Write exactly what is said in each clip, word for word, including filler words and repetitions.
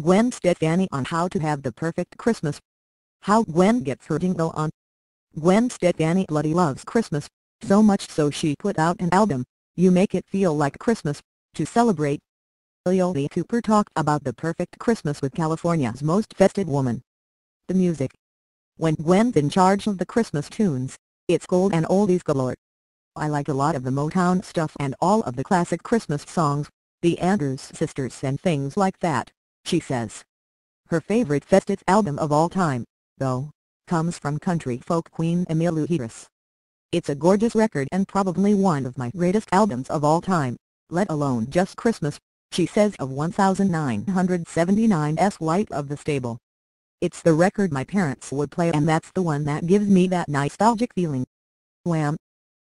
Gwen Stefani on how to have the perfect Christmas. How Gwen gets her jingle on. Gwen Stefani bloody loves Christmas, so much so she put out an album, You Make It Feel Like Christmas, to celebrate. Bradley Cooper talked about the perfect Christmas with California's most festive woman. The music. When Gwen's in charge of the Christmas tunes, it's gold and oldies galore. I like a lot of the Motown stuff and all of the classic Christmas songs, the Andrews Sisters and things like that, she says. Her favorite festive album of all time, though, comes from country folk queen Emmylou Harris. It's a gorgeous record and probably one of my greatest albums of all time, let alone just Christmas, she says of nineteen seventy-nine's Light of the Stable. It's the record my parents would play and that's the one that gives me that nostalgic feeling. Wham's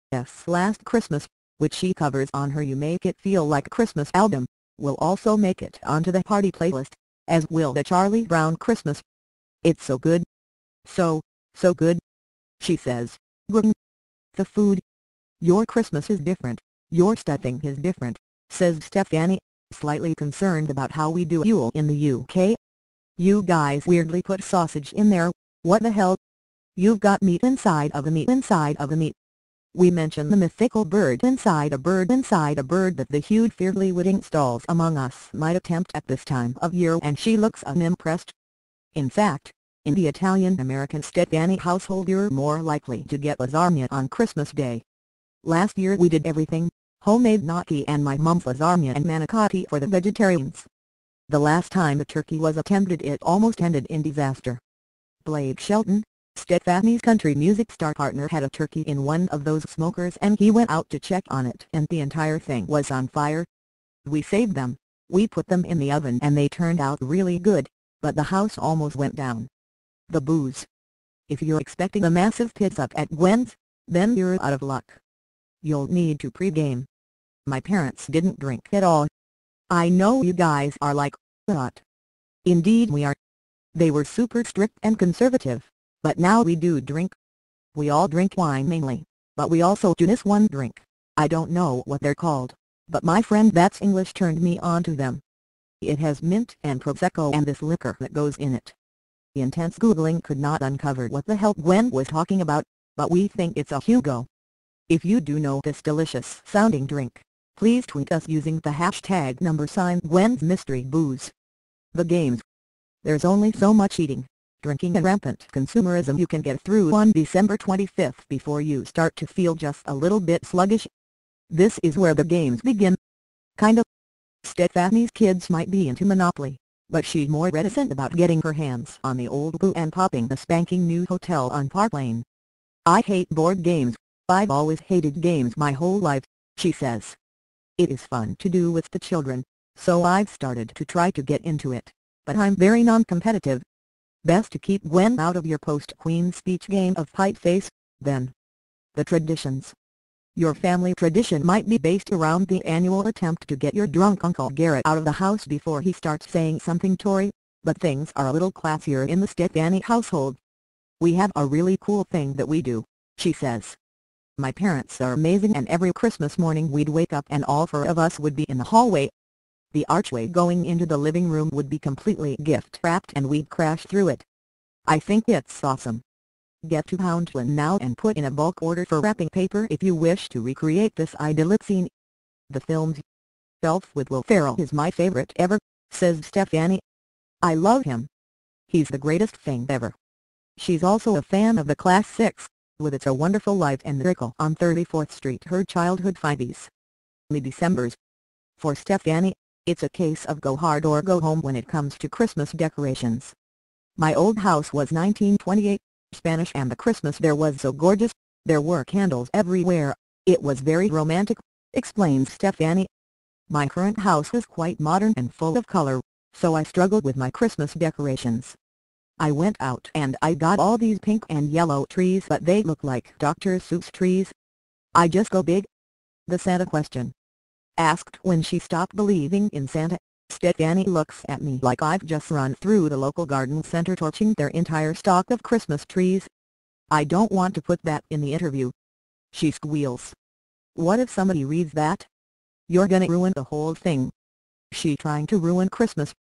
Last Christmas, which she covers on her You Make It Feel Like Christmas album, will also make it onto the party playlist, as will the Charlie Brown Christmas. It's so good. So, so good. She says, Gwen. The food. Your Christmas is different, your stuffing is different, says Stefani, slightly concerned about how we do Yule in the U K. You guys weirdly put sausage in there, what the hell? You've got meat inside of a meat inside of a meat. We mention the mythical bird inside a bird inside a bird that the huge fiercely witting stalls among us might attempt at this time of year and she looks unimpressed. In fact, in the Italian-American Stefani household you're more likely to get lasagna on Christmas Day. Last year we did everything, homemade gnocchi and my mom's lasagna and manicotti for the vegetarians. The last time a turkey was attempted it almost ended in disaster. Blake Shelton, Stefani's country music star partner, had a turkey in one of those smokers and he went out to check on it and the entire thing was on fire. We saved them, we put them in the oven and they turned out really good, but the house almost went down. The booze. If you're expecting a massive pit up at Gwen's, then you're out of luck. You'll need to pre-game. My parents didn't drink at all. I know you guys are like, what? Indeed we are. They were super strict and conservative, but now we do drink. We all drink wine mainly, but we also do this one drink. I don't know what they're called, but my friend that's English turned me on to them. It has mint and Prosecco and this liquor that goes in it. Intense Googling could not uncover what the hell Gwen was talking about, but we think it's a Hugo. If you do know this delicious sounding drink, please tweet us using the hashtag number sign Gwen's Mystery Booze. The games. There's only so much eating, drinking and rampant consumerism you can get through on December twenty-fifth before you start to feel just a little bit sluggish. This is where the games begin. Kinda. Stefani's kids might be into Monopoly, but she's more reticent about getting her hands on the old boo and popping the spanking new hotel on Park Lane. I hate board games, I've always hated games my whole life, she says. It is fun to do with the children, so I've started to try to get into it, but I'm very non-competitive. Best to keep Gwen out of your post-Queen speech game of pipe face, then. The traditions. Your family tradition might be based around the annual attempt to get your drunk Uncle Garrett out of the house before he starts saying something Tory, but things are a little classier in the Stefani household. We have a really cool thing that we do, she says. My parents are amazing and every Christmas morning we'd wake up and all four of us would be in the hallway. The archway going into the living room would be completely gift-wrapped and we'd crash through it. I think it's awesome. Get to Poundland now and put in a bulk order for wrapping paper if you wish to recreate this idyllic scene. The film's Elf with Will Ferrell is my favorite ever, says Stefani. I love him. He's the greatest thing ever. She's also a fan of the Class six, with It's a Wonderful Life and Miracle on thirty-fourth Street, her childhood fiveties. Me Decembers. For Stefani, it's a case of go hard or go home when it comes to Christmas decorations. My old house was nineteen twenty-eight, Spanish, and the Christmas there was so gorgeous, there were candles everywhere, it was very romantic, explains Stefani. My current house is quite modern and full of color, so I struggled with my Christmas decorations. I went out and I got all these pink and yellow trees but they look like Doctor Seuss trees. I just go big. The Santa question. Asked when she stopped believing in Santa, Stefani looks at me like I've just run through the local garden center torching their entire stock of Christmas trees. I don't want to put that in the interview. She squeals. What if somebody reads that? You're gonna ruin the whole thing. She trying to ruin Christmas?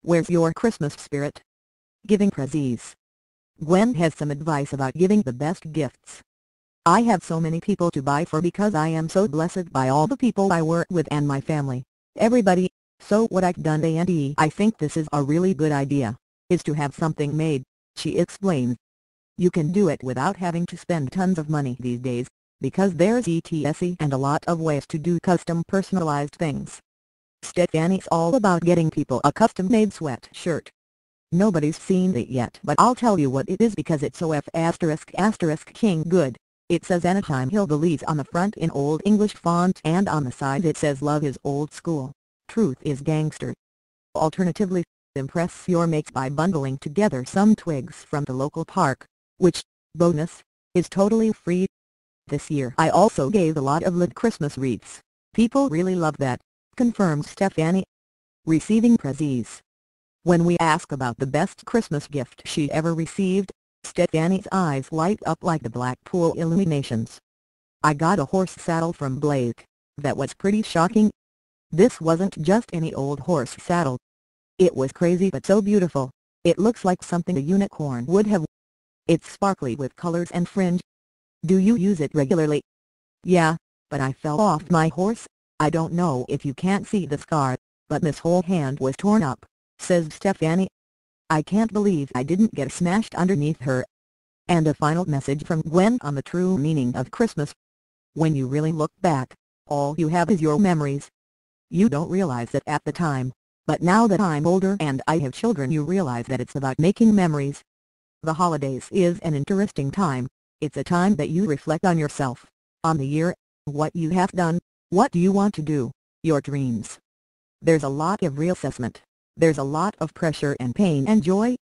Where's your Christmas spirit? Giving presents. Gwen has some advice about giving the best gifts. I have so many people to buy for because I am so blessed by all the people I work with and my family, everybody. So what I've done and I think this is a really good idea, is to have something made, she explains. You can do it without having to spend tons of money these days, because there's E T S and a lot of ways to do custom personalized things. Stephanie's all about getting people a custom-made sweatshirt. Nobody's seen it yet, but I'll tell you what it is because it's so F asterisk asterisk king good. It says Anytime Hillbillies on the front in Old English font, and on the side it says Love is old school, truth is gangster. Alternatively, impress your mates by bundling together some twigs from the local park, which, bonus, is totally free. This year I also gave a lot of lit Christmas wreaths. People really love that, confirms Stephanie. Receiving presents. When we ask about the best Christmas gift she ever received, Stephanie's eyes light up like the Blackpool illuminations. I got a horse saddle from Blake. That was pretty shocking. This wasn't just any old horse saddle. It was crazy but so beautiful. It looks like something a unicorn would have. It's sparkly with colors and fringe. Do you use it regularly? Yeah, but I fell off my horse. I don't know if you can't see the scar, but Miss whole hand was torn up, says Stephanie. I can't believe I didn't get smashed underneath her. And a final message from Gwen on the true meaning of Christmas. When you really look back, all you have is your memories. You don't realize it at the time, but now that I'm older and I have children you realize that it's about making memories. The holidays is an interesting time. It's a time that you reflect on yourself, on the year, what you have done, what you want to do, your dreams. There's a lot of reassessment. There's a lot of pressure and pain and joy,